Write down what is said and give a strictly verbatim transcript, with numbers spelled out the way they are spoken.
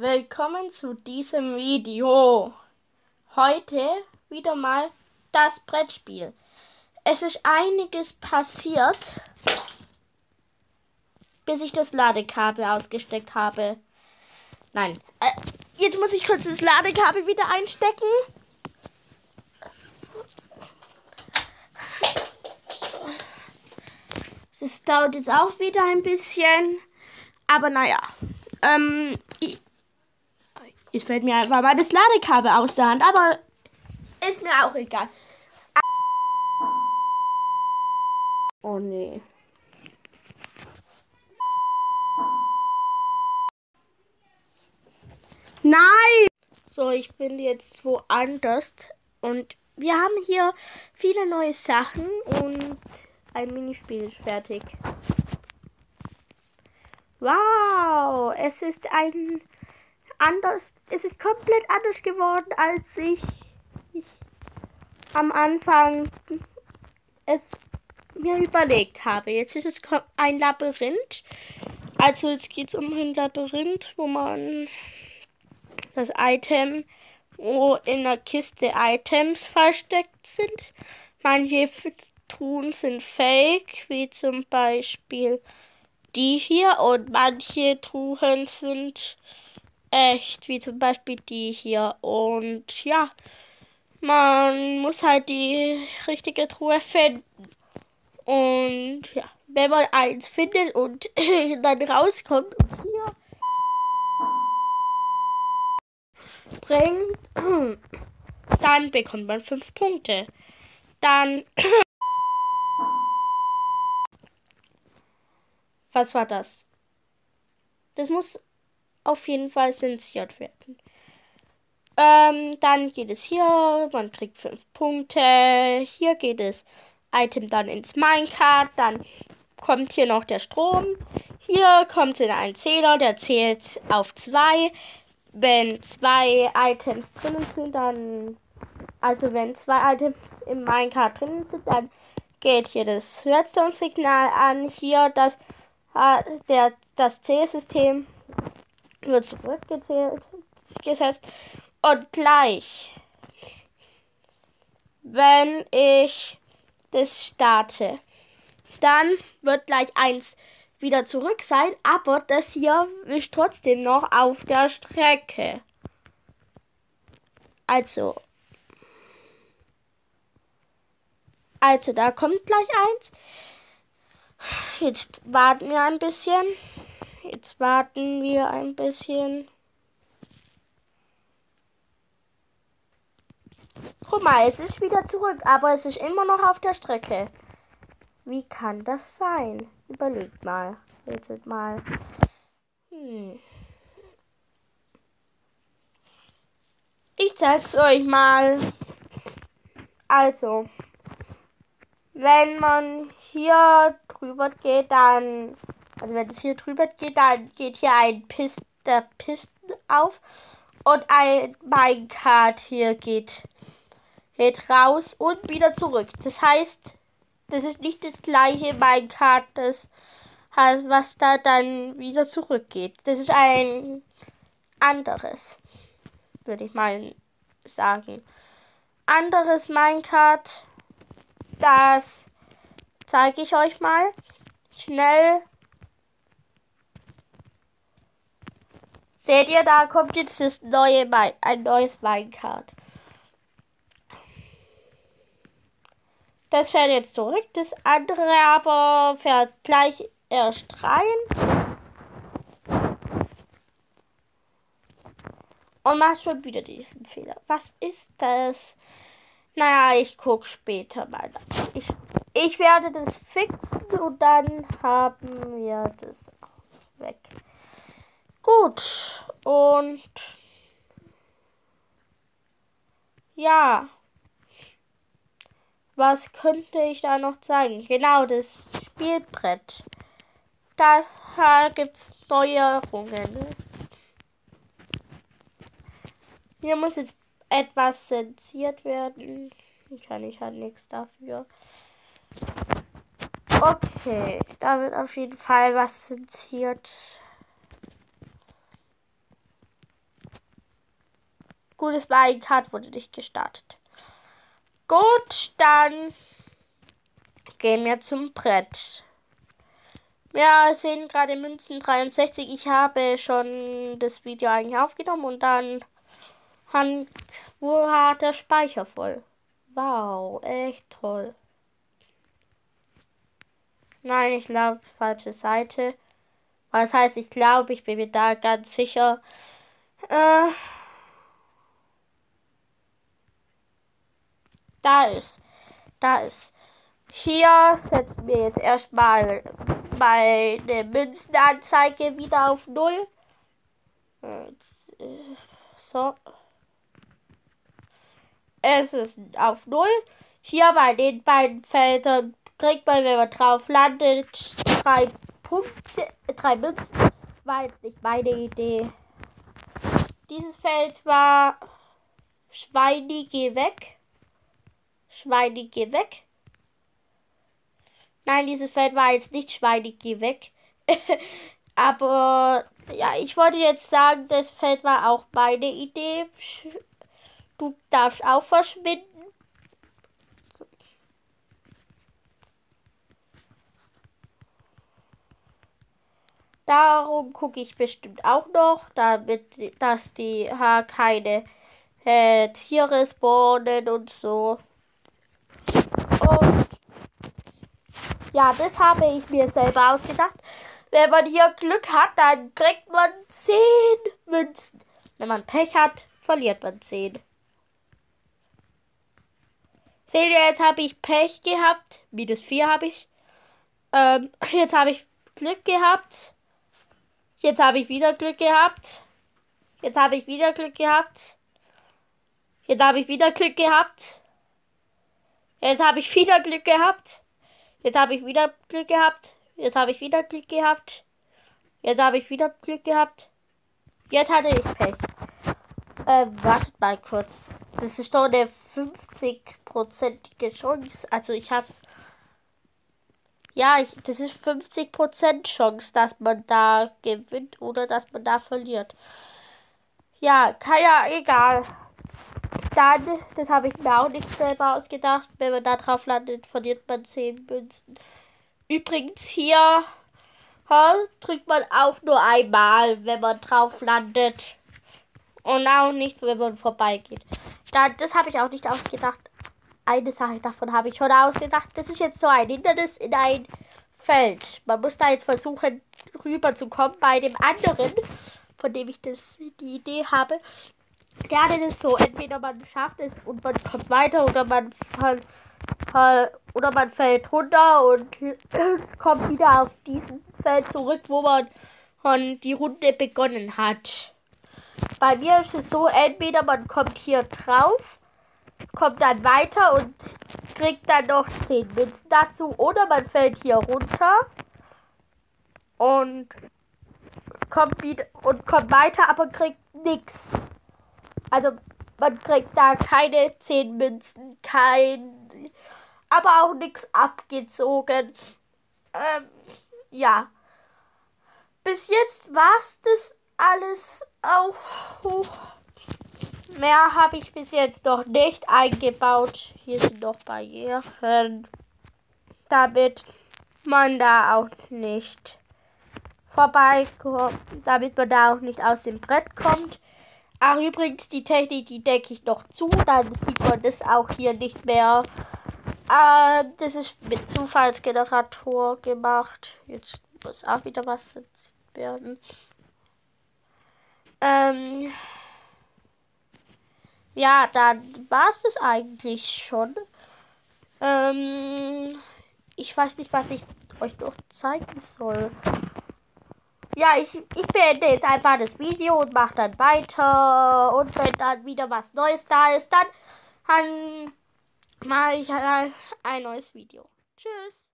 Willkommen zu diesem Video. Heute wieder mal das Brettspiel. Es ist einiges passiert, bis ich das Ladekabel ausgesteckt habe. Nein, äh, jetzt muss ich kurz das Ladekabel wieder einstecken. Das dauert jetzt auch wieder ein bisschen. Aber naja, ähm, jetzt fällt mir einfach mal das Ladekabel aus der Hand, aber ist mir auch egal. Oh nee. Nein! So, ich bin jetzt woanders und wir haben hier viele neue Sachen und ein Minispiel ist fertig. Wow, es ist ein anders, es ist komplett anders geworden, als ich, ich am Anfang es mir überlegt habe. Jetzt ist es ein Labyrinth. Also jetzt geht es um ein Labyrinth, wo man das Item, wo in der Kiste Items versteckt sind. Manche Truhen sind fake, wie zum Beispiel die hier, und manche Truhen sind echt, wie zum Beispiel die hier. Und ja, man muss halt die richtige Truhe finden. Und ja, wenn man eins findet und dann rauskommt und hier bringt, dann bekommt man fünf Punkte. Dann was war das? Das muss auf jeden Fall zensiert werden. Ähm, dann geht es hier, man kriegt fünf Punkte. Hier geht es Item dann ins Minecart, dann kommt hier noch der Strom. Hier kommt es in einen Zähler, der zählt auf zwei. Wenn zwei Items drinnen sind, dann, also wenn zwei Items im Minecart drinnen sind, dann geht hier das Redstone-Signal an. Hier das, der, das Zählsystem wird zurückgezählt, gesetzt. Und gleich, wenn ich das starte, dann wird gleich eins wieder zurück sein, aber das hier ist trotzdem noch auf der Strecke. Also, also da kommt gleich eins. Jetzt warten wir ein bisschen. Jetzt warten wir ein bisschen. Guck mal, es ist wieder zurück, aber es ist immer noch auf der Strecke. Wie kann das sein? Überlegt mal. Jetzt mal. Hm. Ich zeig's euch mal. Also, wenn man hier drüber geht, dann, also wenn es hier drüber geht, dann geht hier ein Pist, der Pisten auf und ein Minecart hier geht, geht raus und wieder zurück. Das heißt, das ist nicht das gleiche Minecart, das heißt, was da dann wieder zurückgeht. Das ist ein anderes, würde ich mal sagen. Anderes Minecart, das zeige ich euch mal schnell. Seht ihr, da kommt jetzt das neue, ein neues Minecart. Das fährt jetzt zurück, das andere aber fährt gleich erst rein. Und macht schon wieder diesen Fehler. Was ist das? Naja, ich gucke später mal nach. Ich, ich werde das fixen und dann haben wir das auch weg. Gut. Und ja. Was könnte ich da noch zeigen? Genau, das Spielbrett. Das gibt es Neuerungen. Hier muss jetzt etwas zensiert werden. Kann ich halt nichts dafür. Okay, da wird auf jeden Fall was zensiert. gutes Minecart wurde nicht gestartet. Gut, dann gehen wir zum Brett. Wir sehen gerade Münzen dreiundsechzig. Ich habe schon das Video eigentlich aufgenommen und dann hat, wo hat der Speicher voll. Wow, echt toll. Nein, ich glaube, falsche Seite. Was heißt, ich glaube, ich bin mir da ganz sicher. Äh, da ist. Da ist. Hier setzen wir jetzt erstmal meine Münzenanzeige wieder auf null. So. Es ist auf null. Hier bei den beiden Feldern kriegt man, wenn man drauf landet, drei Punkte, drei Münzen. War jetzt nicht meine Idee. Dieses Feld war Schweini, geh weg. Schweini, geh weg. Nein, dieses Feld war jetzt nicht Schweini, geh weg. Aber ja, ich wollte jetzt sagen, das Feld war auch meine Idee. Du darfst auch verschwinden. So. Darum gucke ich bestimmt auch noch, damit, dass die ha, keine äh, Tiere spawnen und so. Und ja, das habe ich mir selber ausgedacht. Wenn man hier Glück hat, dann kriegt man zehn Münzen. Wenn man Pech hat, verliert man zehn. Seht ihr, jetzt habe ich Pech gehabt. Minus vier habe ich. Ähm, jetzt habe ich Glück gehabt. Jetzt habe ich wieder Glück gehabt. Jetzt habe ich wieder Glück gehabt. Jetzt habe ich wieder Glück gehabt. Jetzt habe ich wieder Glück gehabt. Jetzt habe ich wieder Glück gehabt. Jetzt habe ich wieder Glück gehabt. Jetzt habe ich wieder Glück gehabt. Jetzt hatte ich Pech. Ähm, wartet mal kurz. Das ist doch eine fünfzig-prozentige Chance. Also ich hab's. Ja, ich, das ist fünfzig Prozent Chance, dass man da gewinnt oder dass man da verliert. Ja, keiner, egal. Dann, das habe ich mir auch nicht selber ausgedacht. Wenn man da drauf landet, verliert man zehn Münzen. Übrigens hier ha, drückt man auch nur einmal, wenn man drauf landet. Und auch nicht, wenn man vorbeigeht. Dann, das habe ich auch nicht ausgedacht. Eine Sache davon habe ich schon ausgedacht. Das ist jetzt so ein Hindernis in ein Feld. Man muss da jetzt versuchen, rüberzukommen. Bei dem anderen, von dem ich das die Idee habe, der hat es so, entweder man schafft es und man kommt weiter oder man fall, fall, oder man fällt runter und kommt wieder auf diesem Feld zurück, wo man von die Runde begonnen hat. Bei mir ist es so, entweder man kommt hier drauf, kommt dann weiter und kriegt dann noch zehn Münzen dazu, oder man fällt hier runter und kommt wieder und kommt weiter, aber kriegt nichts. Also man kriegt da keine zehn Münzen, kein, aber auch nichts abgezogen. Ähm, ja. Bis jetzt war's das alles auch. Mehr habe ich bis jetzt noch nicht eingebaut. Hier sind noch Barrieren, damit man da auch nicht vorbeikommt, damit man da auch nicht aus dem Brett kommt. Ach, übrigens, die Technik, die decke ich noch zu, dann sieht man das auch hier nicht mehr. Äh, das ist mit Zufallsgenerator gemacht. Jetzt muss auch wieder was werden. Ähm, ja, dann war es das eigentlich schon. Ähm, ich weiß nicht, was ich euch noch zeigen soll. Ja, ich, ich beende jetzt einfach das Video und mache dann weiter. Und wenn dann wieder was Neues da ist, dann, dann mache ich ein neues Video. Tschüss.